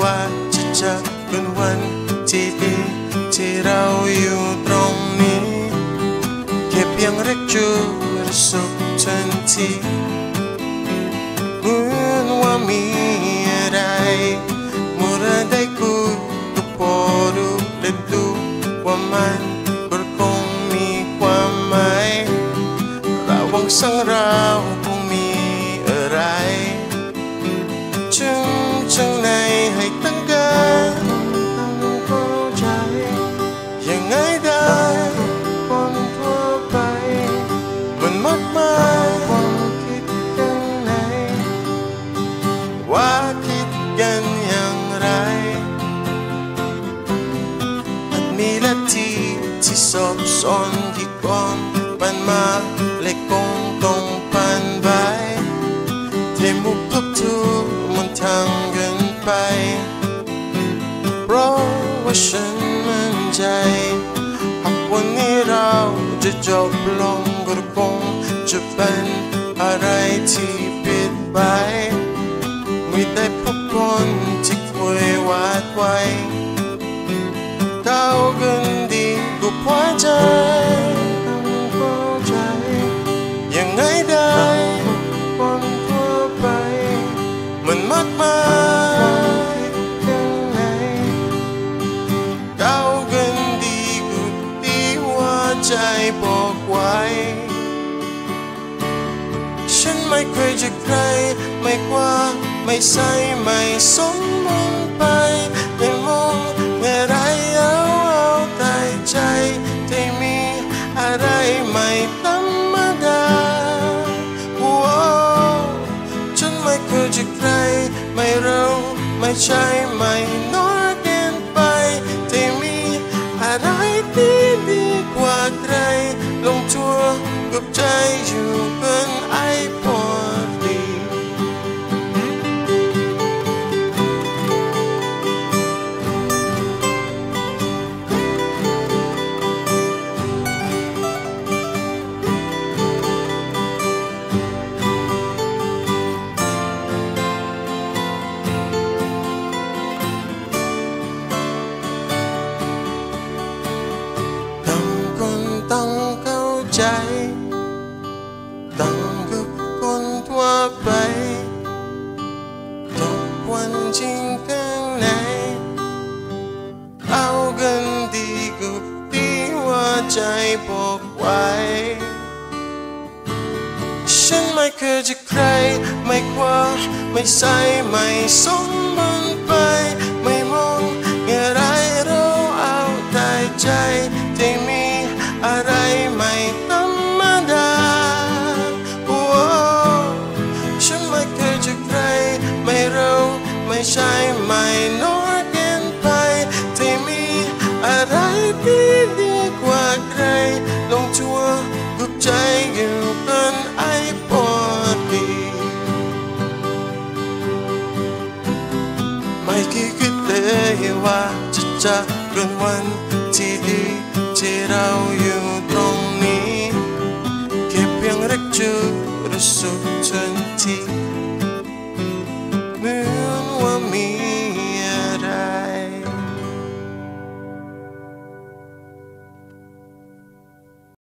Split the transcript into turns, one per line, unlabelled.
ว่าจะเป็นวันที่ดีที่เราอยู่ตรงนี้แค่เพียงรักจูรู้สึกทันทีเหมือนว่ามีอะไรเมื่อได้คุยก็พอรู้และดูว่ามันก็คงมีความหมายระหว่างสองเราคงมีอะไรจึงในให้ตั้งกันเข้าใจยังไงได้คนทั่วไปมันมากมายความคิดกันไหนว่าคิดกันอย่างไรอาจมีลัทธิที่ซับซ้อนที่ก่อนปันมาและคงต้องปันไปที่มุกทุกทุกมันทางกันไปเพราะว่าฉันมั่นใจหากวันนี้เราจะจบลงก็คงจะเป็นอะไรที่ผิดไปไม่ได้พบคนที่เคยวาดไว้เข้ากันดีก็พอใจยังไงได้คนทั่วไปมันมากมายยังไงเข้ากันดีก็ดีว่าใจบอกไว้ฉันไม่เคยจะใครไม่กว่าไม่ใส่ไม่สมมุติไปไม่มองอะไรเอาแต่ใจที่มีอะไรไม่ธรรมดาฉันไม่เคยจะใครไม่รู้ไม่ใช่ไม่น้อยเกินไปที่มีอะไรที่ดีกว่าใครลงตัวกับใจอยู่เป็นไอพอดีต้องเข้าใจต้องกับคนทั่วไปทุกวันจริงข้างในเอากันดีกับดีว่าใจบอกไว้ฉันไม่เคยจะใครไม่กว่าไม่ใส่ไม่สมบูรณ์ไปไม่มองอะไรเราเอาแต่ใจที่มีอะไรไม่ธรรมดาฉันไม่เคยจะใครไม่รู้ไม่ใช่ไม่น้อยเกินไปที่มีอะไรที่ดีกว่าใครลงตัวกับใจอยู่เป็นไอพอดีไม่คิดเลยว่าจะเป็นวันที่ดีที่เราอยู่ตรงนี้แค่เพียงรักจูรู้สึก